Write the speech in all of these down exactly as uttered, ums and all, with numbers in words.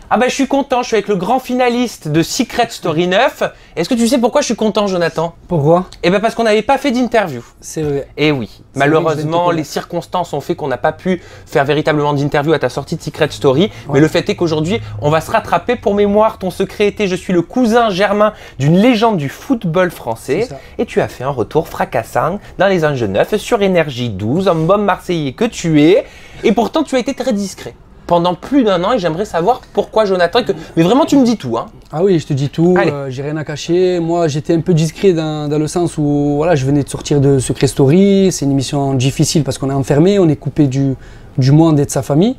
Ah bah je suis content, je suis avec le grand finaliste de Secret Story neuf. Est-ce que tu sais pourquoi je suis content, Jonathan? Pourquoi? Eh ben parce qu'on n'avait pas fait d'interview. C'est vrai. Et oui, malheureusement, les circonstances ont fait qu'on n'a pas pu faire véritablement d'interview à ta sortie de Secret Story. Ouais. Mais le fait est qu'aujourd'hui, on va se rattraper. Pour mémoire, ton secret était: je suis le cousin germain d'une légende du football français. Et tu as fait un retour fracassant dans Les Anges neuf sur Énergie douze, un bon Marseillais que tu es. Et pourtant, tu as été très discret pendant plus d'un an, et j'aimerais savoir pourquoi, Jonathan. Que... Mais vraiment, tu me dis tout, hein. Ah oui, je te dis tout, euh, j'ai rien à cacher. Moi, j'étais un peu discret dans, dans le sens où voilà, je venais de sortir de Secret Story. C'est une émission difficile parce qu'on est enfermé, on est coupé du, du monde et de sa famille.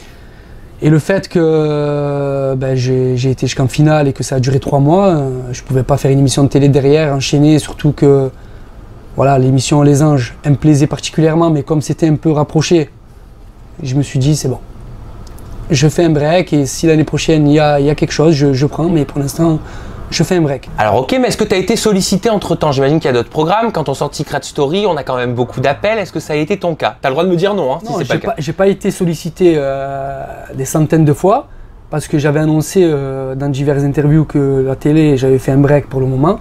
Et le fait que ben, j'ai été jusqu'en finale et que ça a duré trois mois, euh, je ne pouvais pas faire une émission de télé derrière, enchaîner, surtout que voilà, l'émission Les Anges, elle me plaisait particulièrement, mais comme c'était un peu rapproché, je me suis dit, c'est bon. Je fais un break et si l'année prochaine il y a, y a quelque chose, je, je prends, mais pour l'instant, je fais un break. Alors ok, mais est-ce que tu as été sollicité entre temps? J'imagine qu'il y a d'autres programmes. Quand on sort Secret Story, on a quand même beaucoup d'appels. Est-ce que ça a été ton cas? Tu as le droit de me dire non, hein, non, si c'est pas le cas. J'ai pas été sollicité euh, des centaines de fois parce que j'avais annoncé euh, dans diverses interviews que la télé, j'avais fait un break pour le moment.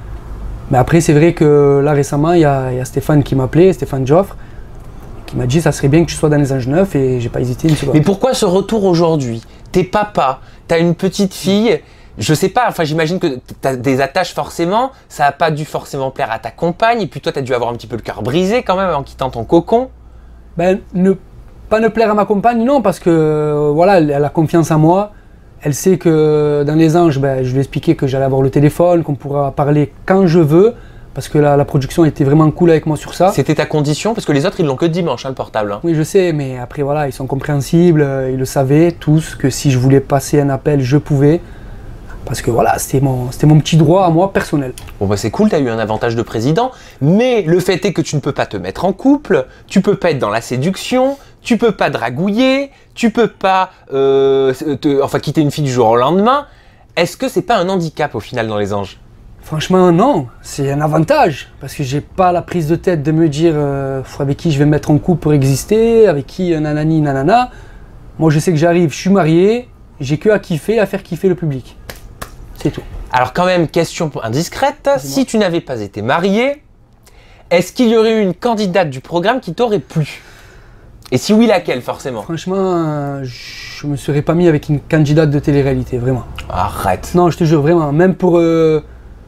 Mais après, c'est vrai que là récemment, il y, y a Stéphane qui m'a appelé, Stéphane Joffre, qui m'a dit ça serait bien que tu sois dans Les Anges neuf, et j'ai pas hésité une seconde. Mais pourquoi ce retour aujourd'hui? T'es papa, t'as une petite fille, je sais pas, enfin j'imagine que t'as des attaches forcément, ça a pas dû forcément plaire à ta compagne, et puis toi t'as dû avoir un petit peu le cœur brisé quand même en quittant ton cocon. Ben, ne, pas ne plaire à ma compagne, non, parce que euh, voilà, elle, elle a confiance en moi, elle sait que dans Les Anges, ben, je lui ai expliqué que j'allais avoir le téléphone, qu'on pourra parler quand je veux. Parce que la, la production était vraiment cool avec moi sur ça. C'était ta condition? Parce que les autres, ils l'ont que dimanche, hein, le portable. Hein. Oui, je sais, mais après, voilà, ils sont compréhensibles. Ils le savaient tous, que si je voulais passer un appel, je pouvais. Parce que voilà, c'était mon, c'était mon petit droit à moi, personnel. Bon, bah c'est cool, tu as eu un avantage de président. Mais le fait est que tu ne peux pas te mettre en couple, tu peux pas être dans la séduction, tu peux pas dragouiller, tu peux pas euh, te, enfin, quitter une fille du jour au lendemain. Est-ce que c'est pas un handicap, au final, dans Les Anges? Franchement, non, c'est un avantage, parce que j'ai pas la prise de tête de me dire euh, avec qui je vais me mettre en couple pour exister, avec qui nanani nanana. Moi je sais que j'arrive, je suis marié, j'ai que à kiffer, à faire kiffer le public. C'est tout. Alors quand même, question indiscrète, si tu n'avais pas été marié, est-ce qu'il y aurait eu une candidate du programme qui t'aurait plu? Et si oui, laquelle forcément? Franchement, euh, je me serais pas mis avec une candidate de télé-réalité, vraiment. Arrête. Non, je te jure, vraiment, même pour... Euh,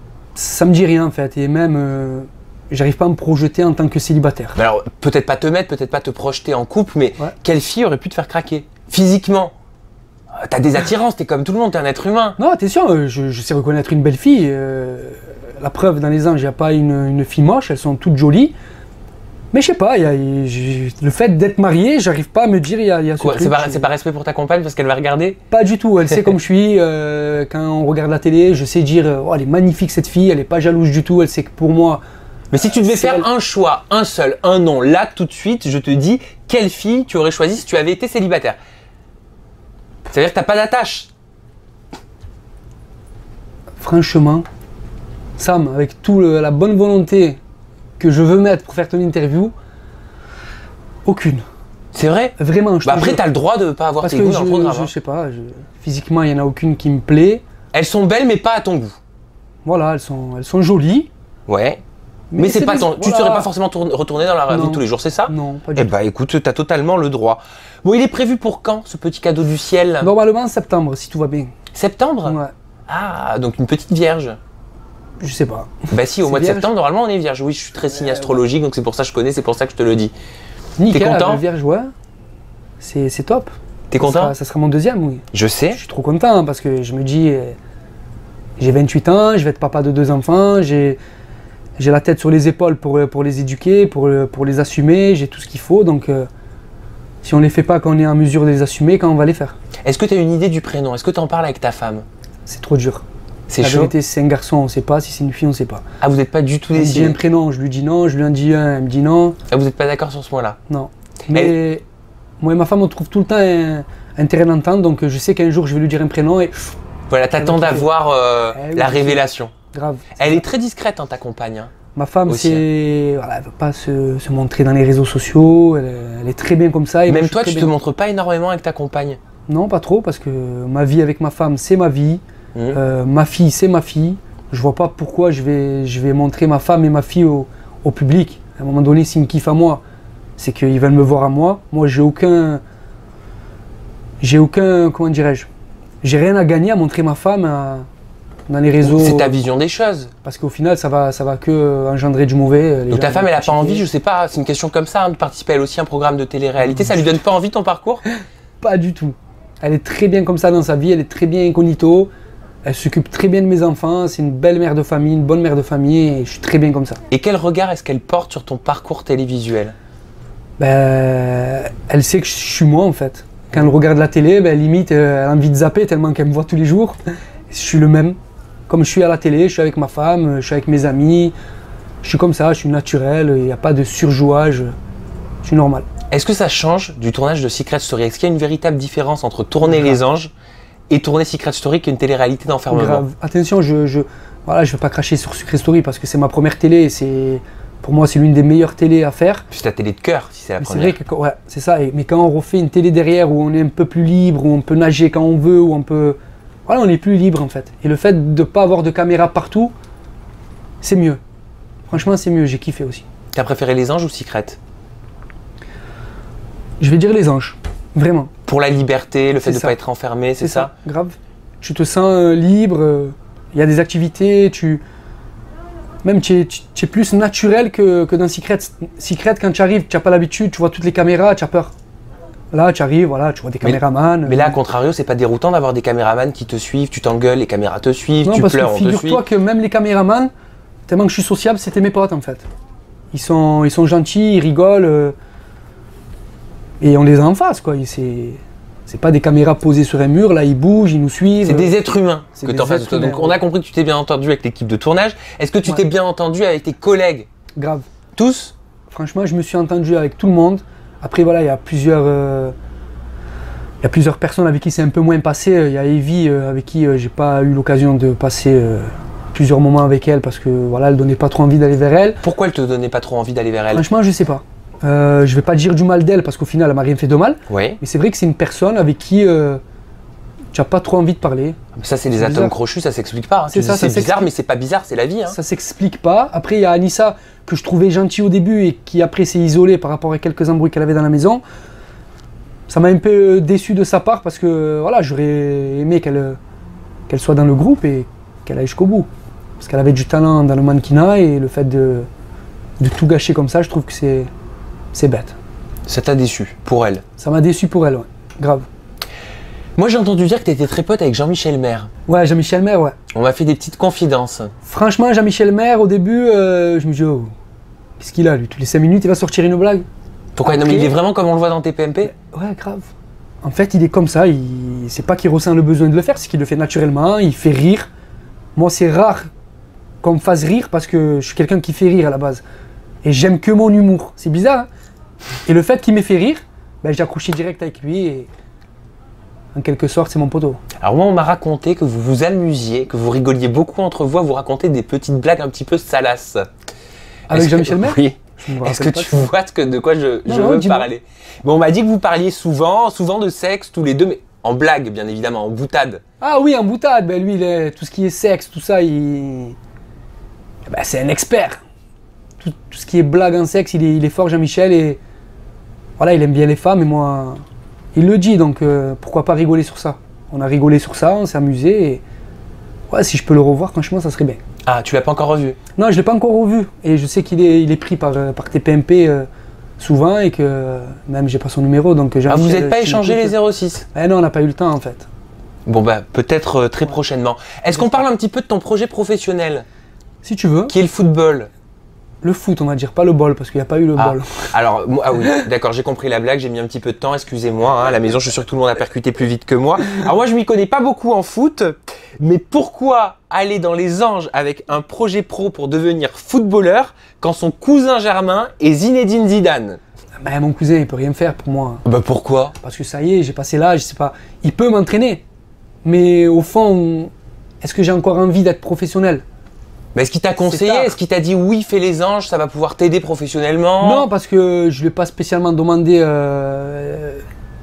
ça me dit rien en fait, et même euh, j'arrive pas à me projeter en tant que célibataire. Mais alors peut-être pas te mettre, peut-être pas te projeter en couple, mais ouais. Quelle fille aurait pu te faire craquer physiquement? T'as des attirances, t'es comme tout le monde, t'es un être humain. Non, attention, je, je sais reconnaître une belle fille. Euh, la preuve, dans Les Anges, il n'y a pas une, une fille moche, elles sont toutes jolies. Mais je sais pas, y a, y, le fait d'être marié, j'arrive pas à me dire il y a, y a ce Quoi, truc. C'est pas, pas respect pour ta compagne parce qu'elle va regarder? Pas du tout, elle sait comme je suis. Euh, quand on regarde la télé, je sais dire oh, elle est magnifique cette fille, elle est pas jalouse du tout, elle sait que pour moi... Mais si tu devais faire elle... un choix, un seul, un nom, là tout de suite, je te dis quelle fille tu aurais choisi si tu avais été célibataire? Ça veut dire que t'as pas d'attache? Franchement, Sam, avec toute la bonne volonté que je veux mettre pour faire ton interview, aucune. C'est vrai? Vraiment, je bah te après, jure. T'as le droit de ne pas avoir Parce tes que goûts je, dans le programme. Je, hein. je sais pas, je, physiquement, il n'y en a aucune qui me plaît. Elles sont belles, mais pas à ton goût. Voilà, elles sont, elles sont jolies. Ouais. Mais, mais c'est pas ton... Voilà. Tu ne serais pas forcément retourné dans la vie de tous les jours, c'est ça? Non, pas du eh tout. Bah écoute, t'as totalement le droit. Bon, il est prévu pour quand, ce petit cadeau du ciel? Normalement en septembre, si tout va bien. Septembre? Ouais. Ah, donc une petite vierge. Je sais pas. Bah si, au mois de vierge. septembre, normalement on est vierge. Oui, je suis très signe euh, astrologique, ouais. Donc c'est pour ça que je connais, c'est pour ça que je te le dis. Nickel, t'es content? Vierge, ouais. C'est top. T'es content? Ça sera, ça sera mon deuxième, oui. Je sais. Je suis trop content parce que je me dis, euh, j'ai vingt-huit ans, je vais être papa de deux enfants, j'ai la tête sur les épaules pour, pour les éduquer, pour, pour les assumer, j'ai tout ce qu'il faut. Donc euh, si on ne les fait pas quand on est en mesure de les assumer, quand on va les faire? Est-ce que tu as une idée du prénom? Est-ce que tu en parles avec ta femme? C'est trop dur. C'est chaud. La vérité, si c'est un garçon, on ne sait pas. Si c'est une fille, on ne sait pas. Ah, vous n'êtes pas du tout décidé. décidé? Elle me dit un prénom, je lui dis non, je lui en dis un, elle me dit non. Ah, vous n'êtes pas d'accord sur ce point-là? Non. Mais et... moi et ma femme, on trouve tout le temps un, un terrain d'entente, donc je sais qu'un jour, je vais lui dire un prénom et... Voilà, t'attends d'avoir euh, eh oui, la révélation. Grave. Elle est très discrète, hein, ta compagne. Hein. Ma femme, c'est, voilà, elle ne veut pas se, se montrer dans les réseaux sociaux, elle, elle est très bien comme ça. Et même toi, tu ne te montres pas énormément avec ta compagne? Non, pas trop, parce que ma vie avec ma femme, c'est ma vie. Mmh. Euh, ma fille, c'est ma fille. Je vois pas pourquoi je vais, je vais montrer ma femme et ma fille au, au public. À un moment donné, s'ils me kiffent à moi, c'est qu'ils veulent me voir à moi. Moi, j'ai aucun... J'ai aucun... Comment dirais-je? J'ai rien à gagner à montrer ma femme à, dans les réseaux. C'est ta vision des choses. Parce qu'au final, ça va, ça va que engendrer du mauvais. Donc ta femme, elle a pas envie, je sais pas, c'est une question comme ça, hein, de participer elle aussi à un programme de télé-réalité. Ça lui donne pas envie ton parcours? Pas du tout. Elle est très bien comme ça dans sa vie, elle est très bien incognito. Elle s'occupe très bien de mes enfants, c'est une belle mère de famille, une bonne mère de famille et je suis très bien comme ça. Et quel regard est-ce qu'elle porte sur ton parcours télévisuel? Ben, elle sait que je suis moi en fait. Quand elle regarde la télé, ben, limite, elle a envie de zapper tellement qu'elle me voit tous les jours. Je suis le même. Comme je suis à la télé, je suis avec ma femme, je suis avec mes amis. Je suis comme ça, je suis naturel, il n'y a pas de surjouage. Je suis normal. Est-ce que ça change du tournage de Secret Story? Est-ce qu'il y a une véritable différence entre tourner Grave. Les Anges et tourner Secret Story qui est une télé-réalité d'enfermement? Grave. Attention, je je voilà, je vais pas cracher sur Secret Story parce que c'est ma première télé. C'est pour moi, c'est l'une des meilleures télés à faire. C'est ta télé de cœur, si c'est la mais première. C'est vrai que ouais, c'est ça. Mais quand on refait une télé derrière où on est un peu plus libre, où on peut nager quand on veut, où on peut, voilà, on est plus libre en fait. Et le fait de pas avoir de caméra partout, c'est mieux. Franchement, c'est mieux. J'ai kiffé aussi. T'as préféré Les Anges ou Secret? Je vais dire Les Anges, vraiment. Pour la liberté, le fait de ne pas être enfermé, c'est ça, ça Grave. Tu te sens euh, libre, il euh, y a des activités, tu... Même tu es, tu, tu es plus naturel que, que dans Secret. Secret, quand tu arrives, tu n'as pas l'habitude, tu vois toutes les caméras, tu as peur. Là, tu arrives, voilà, tu vois des caméramans. Mais là, à contrario, c'est pas déroutant d'avoir des caméramans qui te suivent, tu t'engueules, les caméras te suivent, non, tu parce pleures, que on te suit. figure-toi que même les caméramans, tellement que je suis sociable, c'était mes potes en fait. Ils sont, ils sont gentils, ils rigolent. Euh, et on les a en face, quoi. C'est pas des caméras posées sur un mur, là, ils bougent, ils nous suivent. C'est des êtres humains que tu en face de toi. Donc, on a compris que tu t'es bien entendu avec l'équipe de tournage. Est-ce que tu t'es ouais. bien entendu avec tes collègues? Grave. Tous? Franchement, je me suis entendu avec tout le monde. Après, voilà, il y a plusieurs... Euh, il y a plusieurs personnes avec qui c'est un peu moins passé. Il y a Evie, euh, avec qui euh, j'ai pas eu l'occasion de passer euh, plusieurs moments avec elle parce que, voilà, elle donnait pas trop envie d'aller vers elle. Pourquoi elle te donnait pas trop envie d'aller vers elle? Franchement, je sais pas. Euh, je vais pas dire du mal d'elle parce qu'au final elle m'a rien fait de mal. Oui. Mais c'est vrai que c'est une personne avec qui euh, tu n'as pas trop envie de parler. Ça c'est des atomes crochus, ça s'explique pas. Hein. C'est ça, c'est bizarre, mais c'est pas bizarre, c'est la vie. Hein. Ça s'explique pas. Après il y a Anissa que je trouvais gentil au début et qui après s'est isolée par rapport à quelques embrouilles qu'elle avait dans la maison. Ça m'a un peu déçu de sa part parce que voilà, j'aurais aimé qu'elle qu'elle soit dans le groupe et qu'elle aille jusqu'au bout. Parce qu'elle avait du talent dans le mannequinat et le fait de, de tout gâcher comme ça, je trouve que c'est C'est bête. Ça t'a déçu, pour elle? Ça m'a déçu pour elle, ouais. Grave. Moi, j'ai entendu dire que tu étais très pote avec Jean-Michel Maire. Ouais, Jean-Michel Maire, ouais. On m'a fait des petites confidences. Franchement, Jean-Michel Maire, au début, euh, je me dis, oh, qu'est-ce qu'il a, lui? Tous les cinq minutes, il va sortir une blague. Pourquoi? Après, non, mais il est vraiment comme on le voit dans tes P M P? Ouais, grave. En fait, il est comme ça. Il... C'est pas qu'il ressent le besoin de le faire, c'est qu'il le fait naturellement. Il fait rire. Moi, c'est rare qu'on me fasse rire parce que je suis quelqu'un qui fait rire à la base. Et j'aime que mon humour. C'est bizarre, hein? Et le fait qu'il m'ait fait rire, ben, j'ai accroché direct avec lui et en quelque sorte c'est mon poteau. Alors moi on m'a raconté que vous vous amusiez, que vous rigoliez beaucoup entre vous à vous raconter des petites blagues un petit peu salaces. Avec Jean-Michel Maire? Oui. Est-ce que tu ça. vois de, que, de quoi je, non, je non, veux parler? Bon, on m'a dit que vous parliez souvent, souvent de sexe tous les deux, mais en blague bien évidemment, en boutade. Ah oui, en boutade, ben, lui il est, tout ce qui est sexe, tout ça, il... ben, c'est un expert. Tout, tout ce qui est blague en sexe, il est, il est fort Jean-Michel et voilà, il aime bien les femmes et moi, il le dit, donc euh, pourquoi pas rigoler sur ça? On a rigolé sur ça, on s'est amusé et ouais, si je peux le revoir, franchement, ça serait bien. Ah, tu l'as pas encore revu? Non, je l'ai pas encore revu et je sais qu'il est, il est pris par, par tes P M P euh, souvent et que euh, même j'ai pas son numéro, donc ah, vous n'êtes pas échangé les zéro six? Eh non, on n'a pas eu le temps en fait. Bon bah peut-être euh, très ouais. prochainement. Est-ce qu'on parle un petit peu de ton projet professionnel? Si tu veux. Qui est le football? Le foot, on va dire, pas le bol, parce qu'il n'y a pas eu le ah, bol. Alors, ah oui, d'accord, j'ai compris la blague, j'ai mis un petit peu de temps, excusez-moi. Hein, à la maison, je suis sûr que tout le monde a percuté plus vite que moi. Alors moi, je m'y connais pas beaucoup en foot, mais pourquoi aller dans les Anges avec un projet pro pour devenir footballeur quand son cousin germain est Zinedine Zidane? Ben, mon cousin, il peut rien faire pour moi. Bah pourquoi? Parce que ça y est, j'ai passé l'âge, je sais pas. Il peut m'entraîner, mais au fond, est-ce que j'ai encore envie d'être professionnel? Mais est-ce qu'il t'a conseillé? Est-ce qu'il t'a dit oui, fais les Anges, ça va pouvoir t'aider professionnellement? Non, parce que je ne lui ai pas spécialement demandé euh,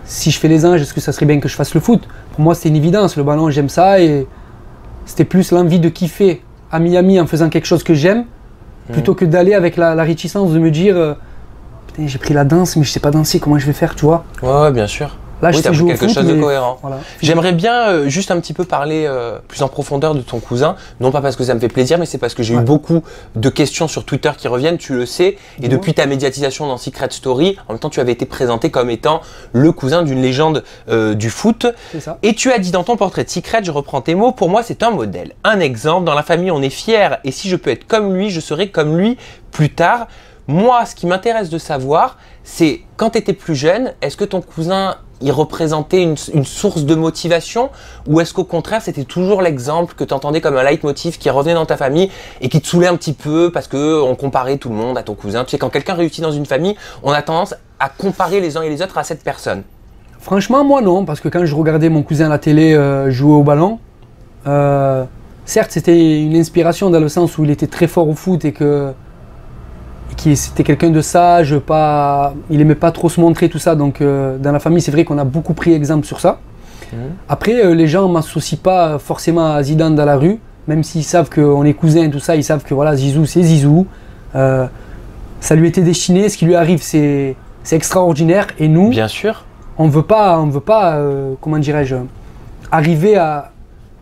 si je fais les anges, est-ce que ça serait bien que je fasse le foot? Pour moi, c'était une évidence. Le ballon, j'aime ça. Et c'était plus l'envie de kiffer à Miami en faisant quelque chose que j'aime, mmh. plutôt que d'aller avec la, la réticence de me dire euh, putain, j'ai pris la danse, mais je sais pas danser, comment je vais faire, tu vois? Ouais, ouais, bien sûr. Là, oui, je t'as jouer quelque au foot, chose de mais... cohérent. Voilà. J'aimerais bien euh, juste un petit peu parler euh, plus en profondeur de ton cousin, non pas parce que ça me fait plaisir, mais c'est parce que j'ai ouais. eu beaucoup de questions sur Twitter qui reviennent, tu le sais, et ouais. depuis ta médiatisation dans Secret Story, en même temps tu avais été présenté comme étant le cousin d'une légende euh, du foot. C'est ça. Et tu as dit dans ton portrait de Secret, je reprends tes mots, pour moi c'est un modèle, un exemple, dans la famille on est fiers, et si je peux être comme lui, je serai comme lui plus tard. Moi, ce qui m'intéresse de savoir, c'est quand tu étais plus jeune, est-ce que ton cousin il représentait une, une source de motivation ou est-ce qu'au contraire c'était toujours l'exemple que tu entendais comme un leitmotiv qui revenait dans ta famille et qui te saoulait un petit peu parce qu'on comparait tout le monde à ton cousin? Tu sais, quand quelqu'un réussit dans une famille, on a tendance à comparer les uns et les autres à cette personne. Franchement, moi non, parce que quand je regardais mon cousin à la télé euh, jouer au ballon, euh, certes c'était une inspiration dans le sens où il était très fort au foot et que c'était quelqu'un de sage, pas, il aimait pas trop se montrer, tout ça. Donc euh, dans la famille, c'est vrai qu'on a beaucoup pris exemple sur ça. Mmh. Après, euh, les gens ne m'associent pas forcément à Zidane dans la rue, même s'ils savent qu'on est cousins et tout ça, ils savent que voilà, Zizou, c'est Zizou. Euh, ça lui était destiné, ce qui lui arrive, c'est extraordinaire. Et nous, bien sûr, on ne veut pas, on veut pas euh, comment dirais-je, arriver à,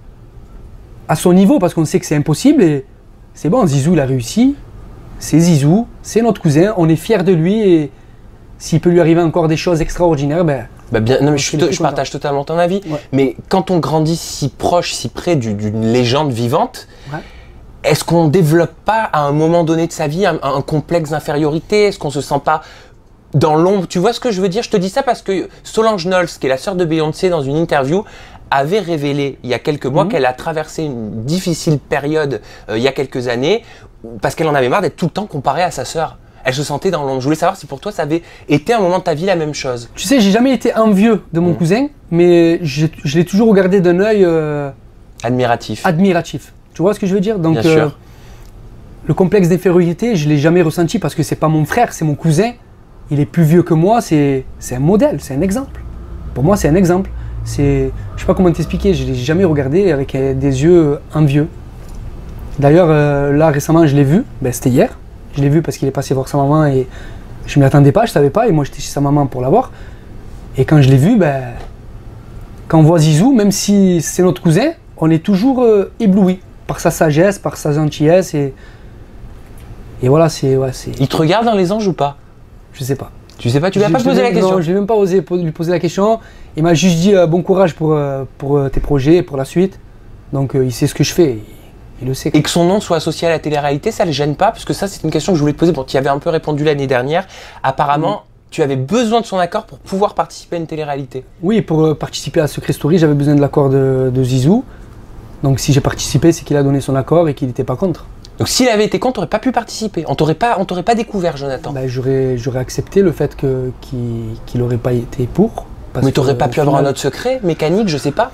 à son niveau, parce qu'on sait que c'est impossible. Et c'est bon, Zizou, il a réussi. C'est Zizou, c'est notre cousin, on est fiers de lui et s'il peut lui arriver encore des choses extraordinaires, ben... Bah bien, non, mais je, te, je partage totalement ton avis, ouais. mais quand on grandit si proche, si près d'une légende vivante, ouais. est-ce qu'on ne développe pas à un moment donné de sa vie un, un complexe d'infériorité? Est-ce qu'on ne se sent pas dans l'ombre? Tu vois ce que je veux dire? Je te dis ça parce que Solange Knowles, qui est la sœur de Beyoncé, dans une interview, avait révélé il y a quelques mois mmh. qu'elle a traversé une difficile période euh, il y a quelques années parce qu'elle en avait marre d'être tout le temps comparée à sa sœur. Elle se sentait dans l'ombre. Je voulais savoir si pour toi ça avait été un moment de ta vie la même chose. Tu sais, j'ai jamais été envieux de mon mmh. cousin, mais je, je l'ai toujours regardé d'un œil euh, admiratif. Admiratif. Tu vois ce que je veux dire? Donc, Bien euh, sûr. Le complexe d'infériorité, je l'ai jamais ressenti parce que c'est pas mon frère, c'est mon cousin. Il est plus vieux que moi, c'est un modèle, c'est un exemple. Pour moi, c'est un exemple. C'est, je sais pas comment t'expliquer, je l'ai jamais regardé avec des yeux envieux. D'ailleurs, euh, là récemment, je l'ai vu, ben, c'était hier. Je l'ai vu parce qu'il est passé voir sa maman et je m'y attendais pas, je savais pas, et moi j'étais chez sa maman pour la voir. Et quand je l'ai vu, ben, quand on voit Zizou, même si c'est notre cousin, on est toujours euh, ébloui par sa sagesse, par sa gentillesse et, et voilà, c'est, ouais, c'est. Il te regarde dans les anges ou pas? Je sais pas. Tu sais pas, tu lui as pas posé la question? Non, je n'ai même pas osé lui poser la question. Il m'a juste dit euh, bon courage pour, euh, pour euh, tes projets, pour la suite. Donc euh, il sait ce que je fais, il, il le sait. Et que son nom soit associé à la télé-réalité, ça ne le gêne pas? Parce que ça, c'est une question que je voulais te poser. Bon, tu y avais un peu répondu l'année dernière. Apparemment, mmh. tu avais besoin de son accord pour pouvoir participer à une télé-réalité. Oui, pour euh, participer à Secret Story, j'avais besoin de l'accord de, de Zizou. Donc si j'ai participé, c'est qu'il a donné son accord et qu'il n'était pas contre. Donc s'il avait été contre, tu n'aurais pas pu participer. On t'aurait pas, on t'aurait pas découvert, Jonathan. Bah, j'aurais, j'aurais accepté le fait que, qu'il n'aurait pas été pour. Parce Mais tu n'aurais pas pu final... avoir un autre secret, mécanique, je sais pas.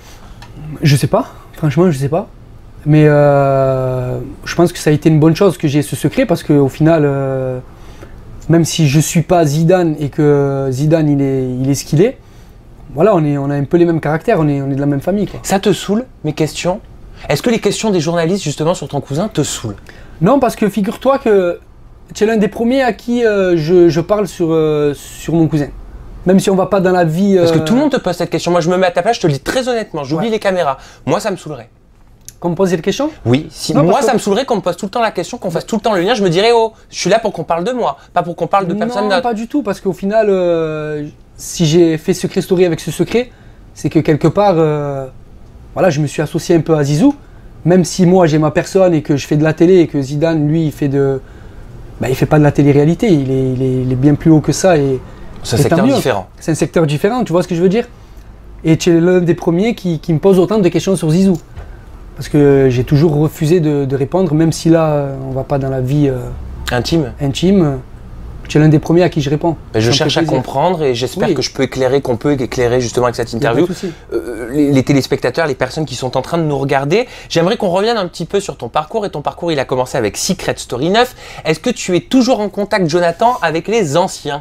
Je sais pas, franchement, je sais pas. Mais euh, je pense que ça a été une bonne chose que j'ai ce secret parce qu'au final, euh, même si je suis pas Zidane et que Zidane il est, il est ce qu'il est, voilà, on, est, on a un peu les mêmes caractères, on est, on est de la même famille, quoi. Ça te saoule, mes questions? Est-ce que les questions des journalistes justement sur ton cousin te saoulent? Non, parce que figure-toi que tu es l'un des premiers à qui euh, je, je parle sur, euh, sur mon cousin. Même si on va pas dans la vie… Euh... Parce que tout le monde te pose cette question. Moi, je me mets à ta place, je te le dis très honnêtement, j'oublie ouais. les caméras. Moi, ça me saoulerait. Qu'on me pose cette question? Oui. Si, non, moi, ça que... me saoulerait qu'on me pose tout le temps la question, qu'on fasse tout le temps le lien. Je me dirais, oh, je suis là pour qu'on parle de moi, pas pour qu'on parle de personne d'autre. Non, pas du tout, parce qu'au final, euh, si j'ai fait Secret Story avec ce secret, c'est que quelque part… Euh, voilà, je me suis associé un peu à Zizou, même si moi j'ai ma personne et que je fais de la télé et que Zidane, lui, il fait de, bah, il fait pas de la télé-réalité, il est, il, est, il est bien plus haut que ça et c'est un secteur différent. C'est un secteur différent, tu vois ce que je veux dire? Et tu es l'un des premiers qui, qui me pose autant de questions sur Zizou, parce que j'ai toujours refusé de, de répondre, même si là on va pas dans la vie euh, intime. Intime. Tu es l'un des premiers à qui je réponds. Mais je cherche à comprendre et j'espère oui. que je peux éclairer, qu'on peut éclairer justement avec cette interview euh, les, les téléspectateurs, les personnes qui sont en train de nous regarder. J'aimerais qu'on revienne un petit peu sur ton parcours et ton parcours il a commencé avec Secret Story neuf. Est-ce que tu es toujours en contact, Jonathan, avec les anciens?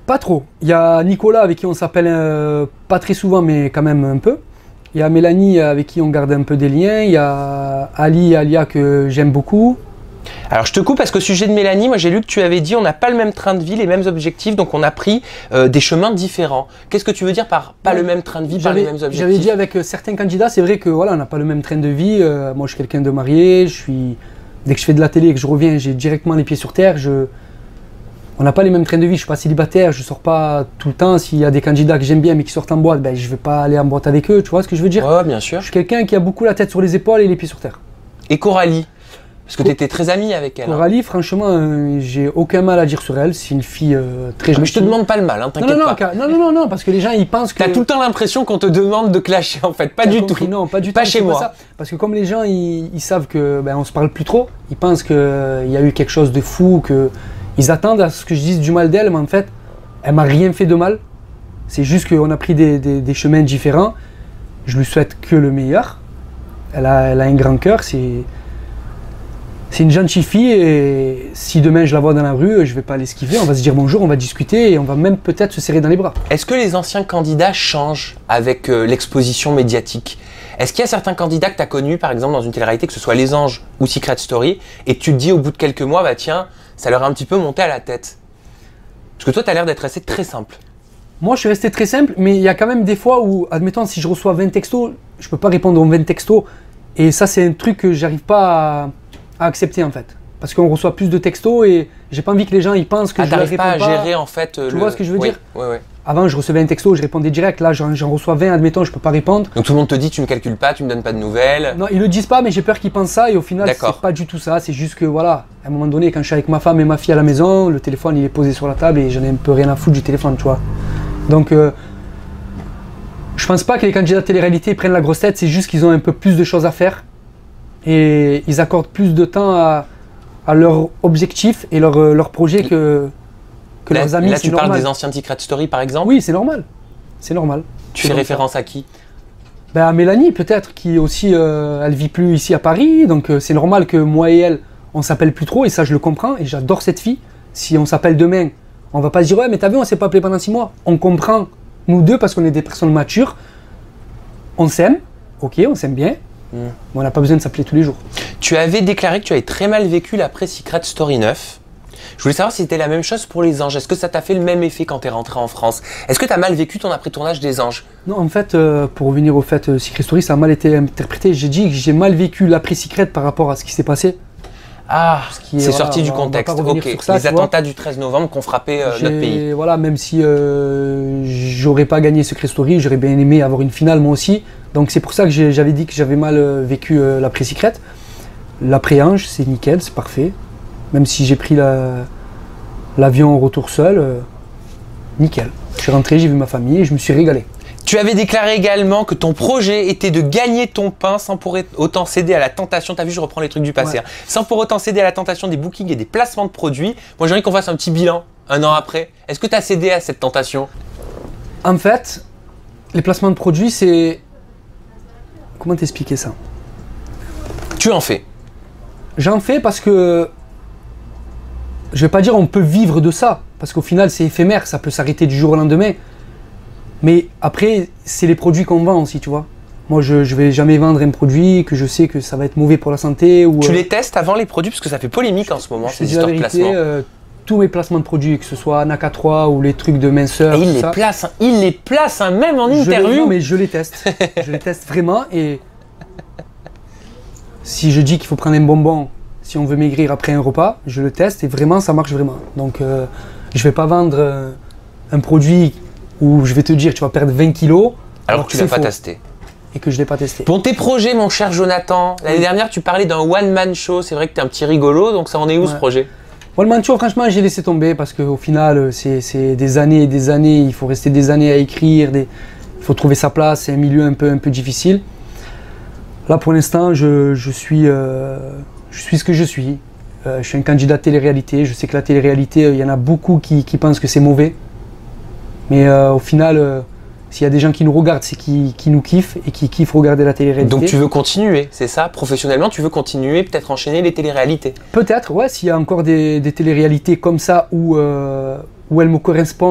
Pas trop. Il y a Nicolas avec qui on s'appelle euh, pas très souvent, mais quand même un peu. Il y a Mélanie avec qui on garde un peu des liens. Il y a Ali et Alia que j'aime beaucoup. Alors je te coupe parce qu'au sujet de Mélanie, moi j'ai lu que tu avais dit on n'a pas le même train de vie, les mêmes objectifs, donc on a pris euh, des chemins différents. Qu'est-ce que tu veux dire par pas ouais. le même train de vie, pas les mêmes objectifs? J'avais dit avec euh, certains candidats, c'est vrai que voilà, on n'a pas le même train de vie. Euh, moi je suis quelqu'un de marié, je suis dès que je fais de la télé et que je reviens, j'ai directement les pieds sur terre. Je... On n'a pas les mêmes trains de vie, je suis pas célibataire, je sors pas tout le temps. S'il y a des candidats que j'aime bien mais qui sortent en boîte, ben, je vais pas aller en boîte avec eux, tu vois ce que je veux dire? Ouais, bien sûr. Je suis quelqu'un qui a beaucoup la tête sur les épaules et les pieds sur terre. Et Coralie? Parce que tu étais très ami avec elle. Coralie, hein. franchement, euh, j'ai aucun mal à dire sur elle. C'est une fille euh, très gentille. Je te demande pas le mal, hein, t'inquiète non, non, pas. Non, non, non, non, parce que les gens ils pensent que. T'as tout le temps l'impression qu'on te demande de clasher en fait, pas du compris, tout. Non, pas du pas tout. chez moi. Pas ça. Parce que comme les gens ils, ils savent que ben, on se parle plus trop, ils pensent qu'il euh, y a eu quelque chose de fou, que ils attendent à ce que je dise du mal d'elle, mais en fait, elle m'a rien fait de mal. C'est juste qu'on a pris des, des, des chemins différents. Je lui souhaite que le meilleur. Elle a, elle a un grand cœur, c'est. C'est une gentille fille et si demain je la vois dans la rue, je vais pas l'esquiver, on va se dire bonjour, on va discuter et on va même peut-être se serrer dans les bras. Est-ce que les anciens candidats changent avec euh, l'exposition médiatique? Est-ce qu'il y a certains candidats que tu as connus, par exemple dans une télé-réalité, que ce soit Les Anges ou Secret Story, et tu te dis au bout de quelques mois, bah tiens, ça leur a un petit peu monté à la tête? Parce que toi, tu as l'air d'être resté très simple. Moi, je suis resté très simple, mais il y a quand même des fois où, admettons, si je reçois vingt textos, je peux pas répondre aux vingt textos, et ça, c'est un truc que j'arrive pas à... à accepter en fait, parce qu'on reçoit plus de textos et j'ai pas envie que les gens ils pensent que ah, je leur réponds pas. pas à gérer en fait. Tu le... vois ce que je veux oui, dire? oui, oui. Avant je recevais un texto, je répondais direct, là j'en reçois vingt, admettons, je peux pas répondre. Donc tout le monde te dit tu me calcules pas, tu me donnes pas de nouvelles? Non, ils le disent pas, mais j'ai peur qu'ils pensent ça et au final c'est pas du tout ça, c'est juste que voilà, à un moment donné quand je suis avec ma femme et ma fille à la maison, le téléphone il est posé sur la table et j'en ai un peu rien à foutre du téléphone, tu vois. Donc euh, je pense pas que les candidats de télé-réalité prennent la grosse tête, c'est juste qu'ils ont un peu plus de choses à faire et ils accordent plus de temps à à leur objectif et leur, leur projet que, que là, leurs amis. Là, tu normal. parles des anciens Secret Story, par exemple? Oui, c'est normal. C'est normal. Tu fais référence ça. à qui? Ben, à Mélanie, peut-être, qui aussi, euh, elle vit plus ici à Paris, donc euh, c'est normal que moi et elle, on s'appelle plus trop, et ça, je le comprends, et j'adore cette fille. Si on s'appelle demain, on va pas se dire, ouais, mais t'as vu, on s'est pas appelé pendant six mois. On comprend, nous deux, parce qu'on est des personnes matures. On s'aime, ok, on s'aime bien, mmh. mais on n'a pas besoin de s'appeler tous les jours. Tu avais déclaré que tu avais très mal vécu l'après Secret Story neuf. Je voulais savoir si c'était la même chose pour Les Anges. Est-ce que ça t'a fait le même effet quand tu es rentré en France? Est-ce que tu as mal vécu ton après-tournage des Anges? Non, en fait, euh, pour revenir au fait euh, Secret Story, ça a mal été interprété. J'ai dit que j'ai mal vécu l'après Secret par rapport à ce qui s'est passé. Ah, c'est voilà, sorti du contexte. Ok, ça, les attentats vois. du treize novembre qui ont frappé euh, notre pays. Voilà, même si euh, j'aurais pas gagné Secret Story, j'aurais bien aimé avoir une finale moi aussi. Donc c'est pour ça que j'avais dit que j'avais mal euh, vécu euh, l'après Secret. L'après-Ange, c'est nickel, c'est parfait. Même si j'ai pris l'avion la, au retour seul, euh, nickel. Je suis rentré, j'ai vu ma famille et je me suis régalé. Tu avais déclaré également que ton projet était de gagner ton pain sans pour autant céder à la tentation, t'as vu, je reprends les trucs du passé, ouais. hein, sans pour autant céder à la tentation des bookings et des placements de produits. Moi, j'ai envie qu'on fasse un petit bilan un an après. Est-ce que tu as cédé à cette tentation? En fait, les placements de produits, c'est... Comment t'expliquer ça? Tu en fais? J'en fais parce que... Je vais pas dire on peut vivre de ça, parce qu'au final, c'est éphémère, ça peut s'arrêter du jour au lendemain. Mais après, c'est les produits qu'on vend aussi, tu vois. Moi, je ne vais jamais vendre un produit que je sais que ça va être mauvais pour la santé. Ou, tu euh... les testes avant les produits? Parce que ça fait polémique en ce moment, ces histoires de placement. Euh, tous mes placements de produits, que ce soit Naka trois ou les trucs de minceur. Et il les ça, place, hein, il les place hein, même en interview. Les, non, mais je les teste. Je les teste vraiment. Et si je dis qu'il faut prendre un bonbon, si on veut maigrir après un repas, je le teste et vraiment, ça marche vraiment. Donc, euh, je ne vais pas vendre euh, un produit où je vais te dire tu vas perdre vingt kilos. Alors, alors que tu ne l'as pas testé. Et que je ne l'ai pas testé. Bon, tes projets, mon cher Jonathan. L'année oui. dernière, tu parlais d'un one-man show. C'est vrai que tu es un petit rigolo, donc ça en est où ouais. ce projet? One-man show, franchement, j'ai laissé tomber parce qu'au final, c'est des années et des années. Il faut rester des années à écrire. Des... Il faut trouver sa place. C'est un milieu un peu, un peu difficile. Là, pour l'instant, je, je, suis, euh, je suis ce que je suis. Euh, je suis un candidat de télé-réalité. Je sais que la télé-réalité, il y en a beaucoup qui, qui pensent que c'est mauvais. Mais euh, au final, euh, s'il y a des gens qui nous regardent, c'est qui, qui nous kiffent et qui kiffent regarder la télé-réalité. Donc tu veux continuer, c'est ça? Professionnellement, tu veux continuer, peut-être enchaîner les télé-réalités? Peut-être, ouais, s'il y a encore des, des télé-réalités comme ça où, euh, où elles me correspondent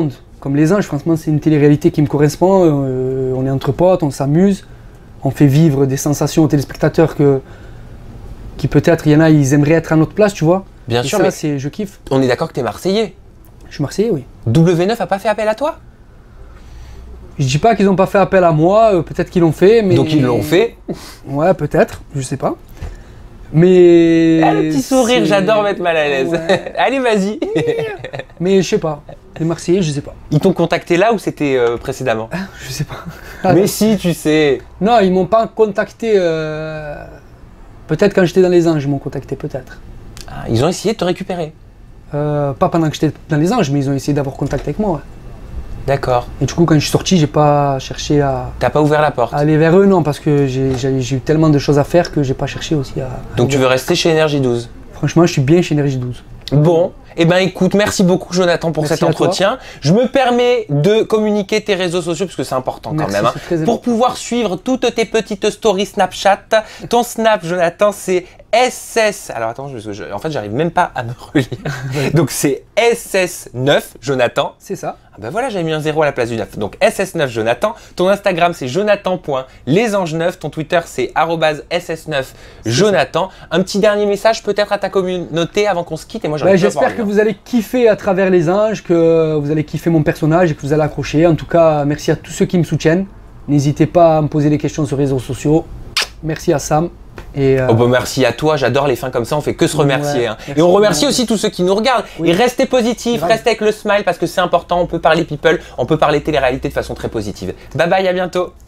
comme Les Anges, franchement, c'est une télé-réalité qui me correspond. Euh, on est entre potes, on s'amuse, on fait vivre des sensations aux téléspectateurs que, qui peut-être, il y en a, ils aimeraient être à notre place, tu vois. Bien Et sûr, ça, mais c'est, je kiffe. on est d'accord que tu es Marseillais. Je suis Marseillais, oui. W neuf a pas fait appel à toi? Je dis pas qu'ils n'ont pas fait appel à moi, euh, peut-être qu'ils l'ont fait, mais... Donc ils l'ont fait. Ouais, peut-être, je sais pas. Mais... Ah, le petit sourire, c'est- j'adore mettre mal à l'aise. Ouais. Allez, vas-y. Mais je sais pas. Les Marseillais, je sais pas. Ils t'ont contacté là ou c'était euh, précédemment? Je sais pas. Mais si, tu sais. Non, ils m'ont pas contacté. euh, Peut-être quand j'étais dans Les Anges, ils m'ont contacté, peut-être. Ah, ils ont essayé de te récupérer. Euh, pas pendant que j'étais dans Les Anges, mais ils ont essayé d'avoir contact avec moi. Ouais. D'accord. Et du coup, quand je suis sorti, j'ai pas cherché à, T'as pas ouvert la porte. à aller vers eux, non, parce que j'ai j'ai- j'ai eu tellement de choses à faire que j'ai pas cherché aussi à. Donc tu veux rester chez Énergie douze? Franchement, je suis bien chez Énergie douze. Bon, eh ben écoute, merci beaucoup Jonathan pour Merci cet à toi. entretien. Je me permets de communiquer tes réseaux sociaux parce que c'est important quand Merci, même. hein, c'est très pour important. pouvoir suivre toutes tes petites stories Snapchat. Ton Snap, Jonathan, c'est S S. Alors attends, je, je- en fait, j'arrive même pas à me relire. Donc c'est S S neuf, Jonathan. C'est ça. Ah ben voilà, j'avais mis un zéro à la place du neuf. Donc S S neuf Jonathan. Ton Instagram c'est jonathan point les anges neuf. Ton Twitter c'est arobase S S neuf Jonathan. Un petit dernier message peut-être à ta communauté avant qu'on se quitte. Et moi, Ouais, j'aurais J'espère que vous allez kiffer à travers Les Anges, que vous allez kiffer mon personnage et que vous allez accrocher. En tout cas, merci à tous ceux qui me soutiennent. N'hésitez pas à me poser des questions sur les réseaux sociaux. Merci à Sam. Et euh, Oh bah merci à toi, j'adore les fins comme ça, on fait que se remercier. Ouais, hein. merci. Et on remercie aussi tous ceux qui nous regardent. Oui. Et restez positifs, Grave. restez avec le smile parce que c'est important, on peut parler people, on peut parler télé-réalité de façon très positive. Bye bye, à bientôt.